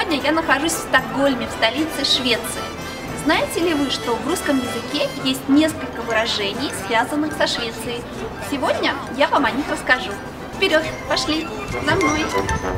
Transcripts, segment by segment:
Сегодня я нахожусь в Стокгольме, в столице Швеции. Знаете ли вы, что в русском языке есть несколько выражений, связанных со Швецией? Сегодня я вам о них расскажу. Вперед, пошли, за мной!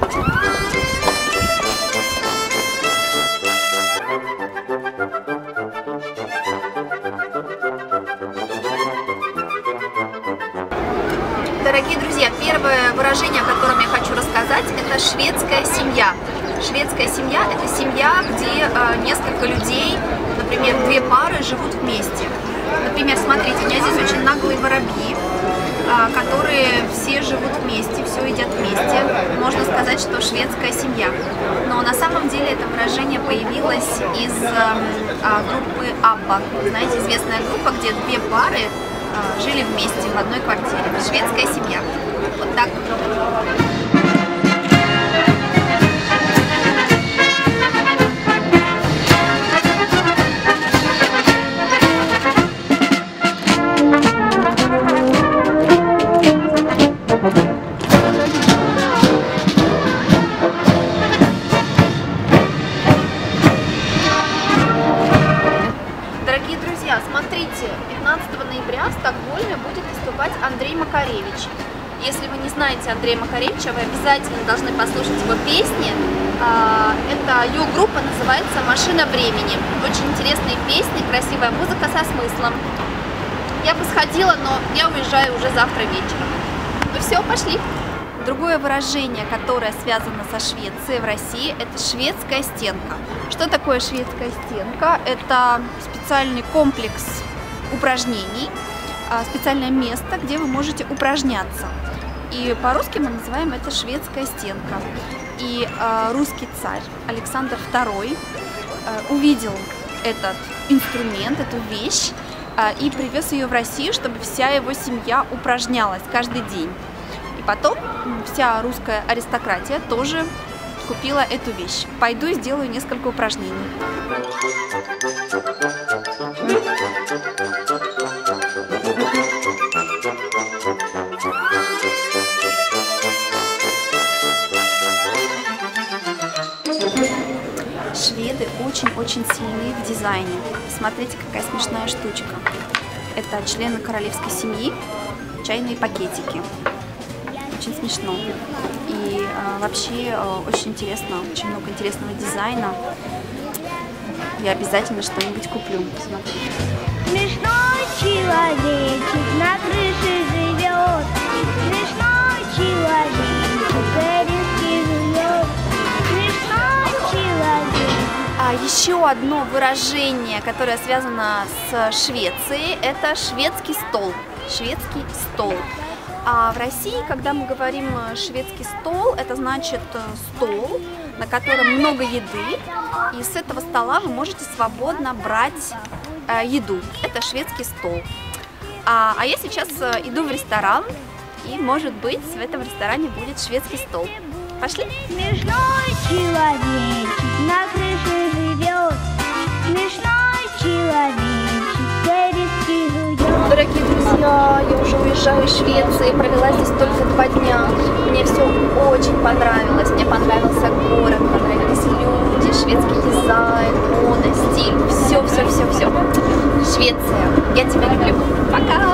Дорогие друзья, первое выражение, о котором я хочу рассказать, это шведская семья. Шведская семья – это семья, где несколько людей, например, две пары живут вместе. Например, смотрите, у меня здесь очень наглые воробьи, которые все живут вместе, все едят вместе. Можно сказать, что шведская семья. Но на самом деле это выражение появилось из группы ABBA. Знаете, известная группа, где две пары жили вместе в одной квартире. Шведская семья. Вот так. Дорогие друзья, смотрите, 15 ноября в Стокгольме будет выступать Андрей Макаревич. Если вы не знаете Андрея Макаревича, вы обязательно должны послушать его песни. Его группа называется «Машина времени». Очень интересные песни, красивая музыка со смыслом. Я бы сходила, но я уезжаю уже завтра вечером. Ну все, пошли. Другое выражение, которое связано со Швецией в России, это шведская стенка. Что такое шведская стенка? Это специальный комплекс упражнений, специальное место, где вы можете упражняться. И по-русски мы называем это шведская стенка. И русский царь Александр II увидел этот инструмент, эту вещь, и привез ее в Россию, чтобы вся его семья упражнялась каждый день. И потом вся русская аристократия тоже купила эту вещь. Пойду и сделаю несколько упражнений. Шведы очень-очень сильны в дизайне. Смотрите, какая смешная штучка. Это члены королевской семьи, чайные пакетики. Очень смешно. И вообще очень интересно, очень много интересного дизайна. Я обязательно что-нибудь куплю. Смотрите. Смешной человечек на крыше живет. Смешной человечек корешки жует. Смешной человек. А еще одно выражение, которое связано с Швецией, это шведский стол. Шведский стол. А в России, когда мы говорим шведский стол, это значит стол, на котором много еды, и с этого стола вы можете свободно брать еду. Это шведский стол. А я сейчас иду в ресторан, и, может быть, в этом ресторане будет шведский стол. Пошли? Смешной человечек на крыше живет. Смешной человечек корешки жует. Дорогие друзья, я уже уезжаю из Швеции, провела здесь только 2 дня. Мне все очень понравилось. Мне понравился город, понравились люди, шведский дизайн, мода, стиль. Все. Швеция, я тебя люблю. Пока!